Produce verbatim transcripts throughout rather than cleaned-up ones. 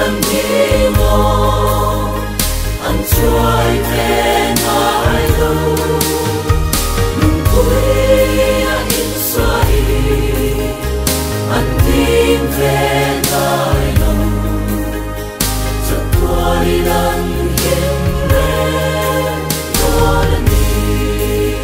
lần đi ngô anh trôi về ngài đâu nung cuối in xoay anh tin về ngài đâu chợt qua đi lần hiên lên đó là đi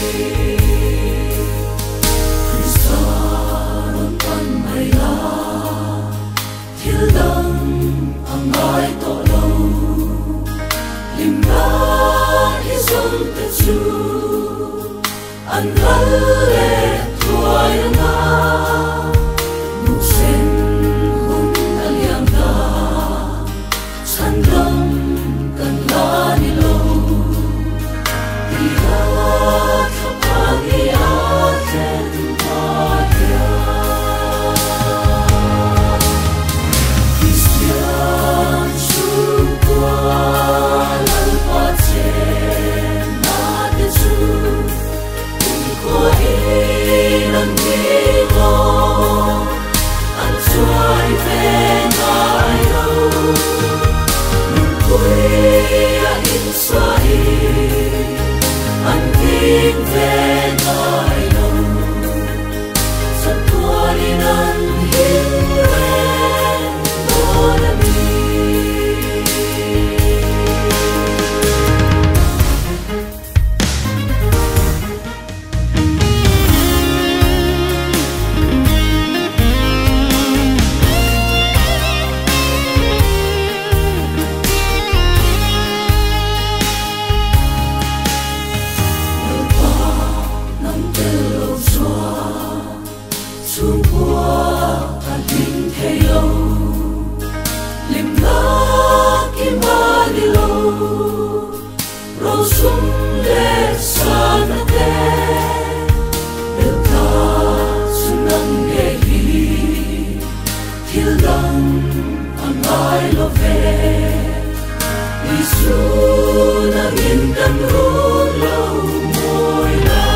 Krista non tan mai la thiên đàng ang ai tổ lâu lim na hi som te chu an le tuai na nu sen hun aliam da san lam kan la ni lo di ha thapa ni a ten ma ya Christian chu qua lan pa che na de chu qua lần đi ngô anh xoay về ngài đâu nung cuối in xoay anh tin về ngài đâu sắp qua đi nắng hiên lên đó là xuống qua cả linh thay lâu lim na kim ba đi lâu rồi xuống lệ xa na te được ta xuống nắng ghé hi thiên đàng ang ai lo về Isu na in đam ru lâu môi la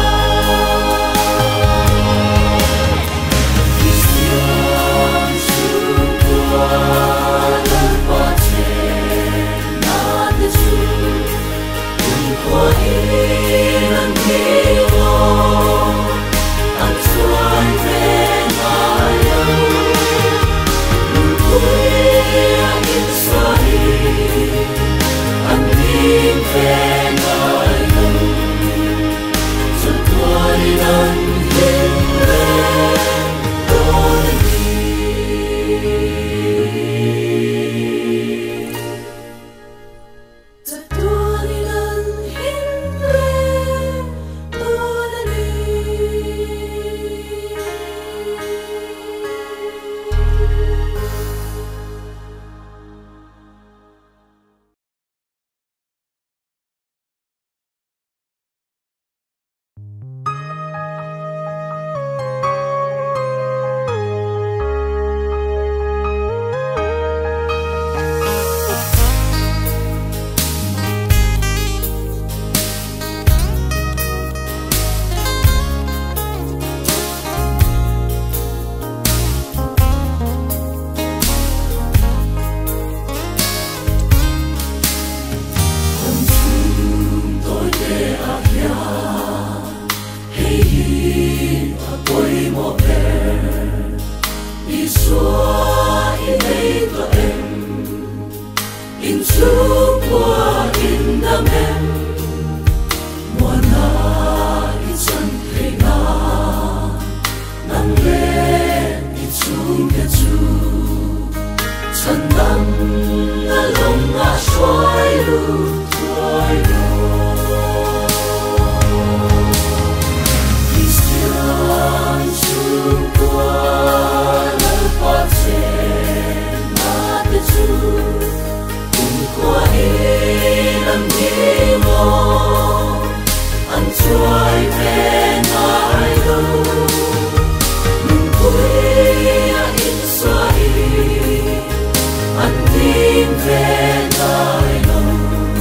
về ngài đâu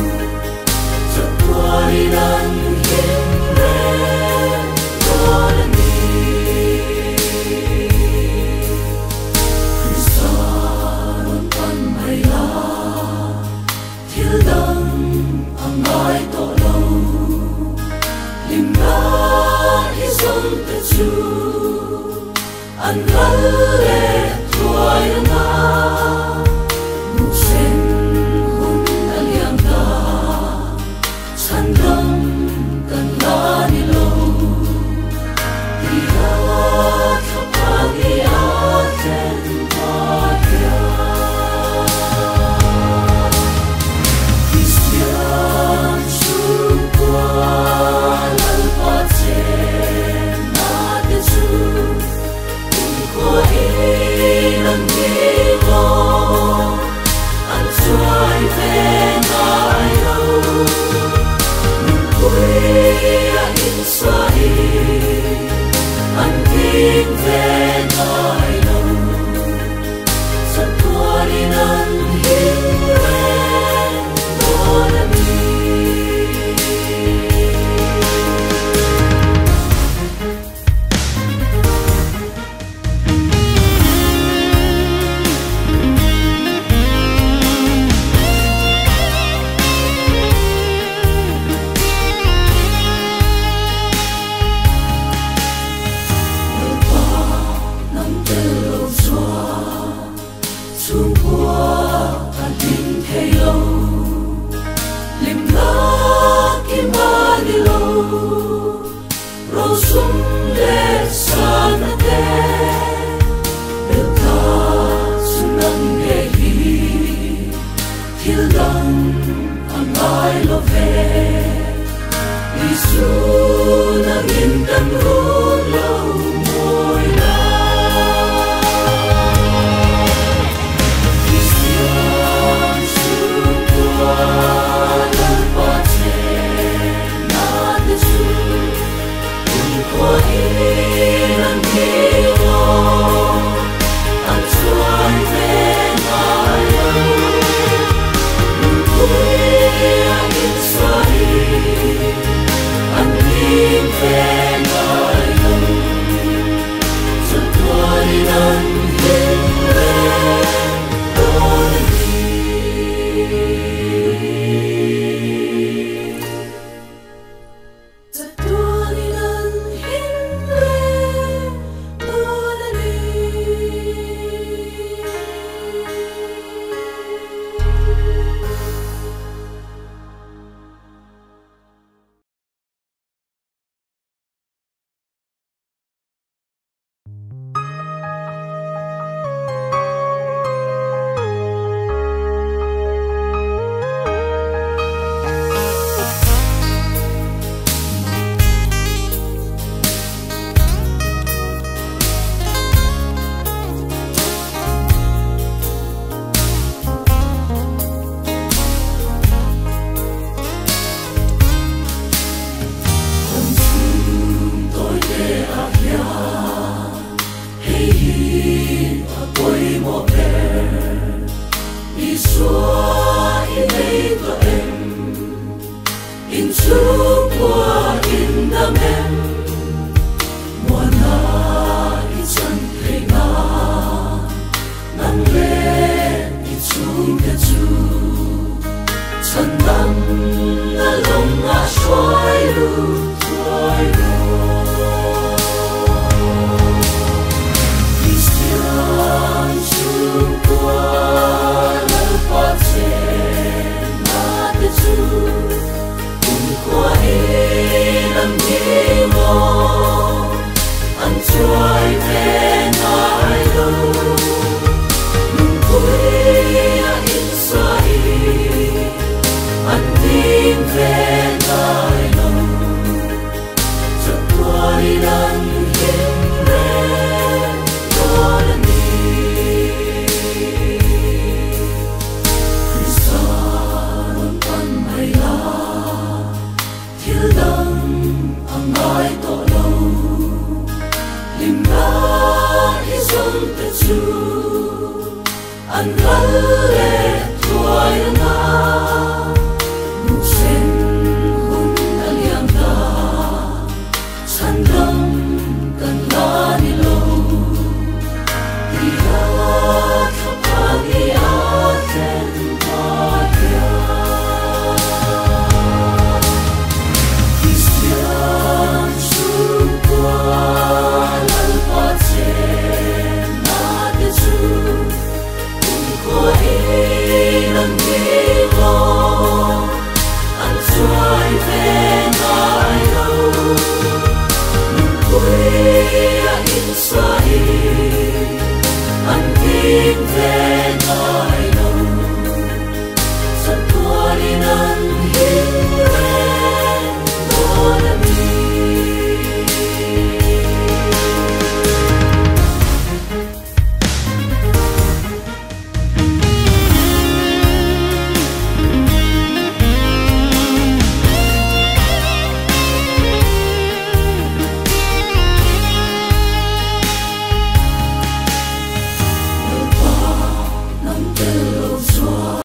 qua linh thay lâu lim la kim ba đi lâu rau sum le san te bel ta sunang ye hi til dan angai lo ve Isu nang indang lo moi na Christian su qua la pace na de su un qua in dio an suai ve mai un qui in sai an in ve mai so tuai nan hin le An lalle tuai na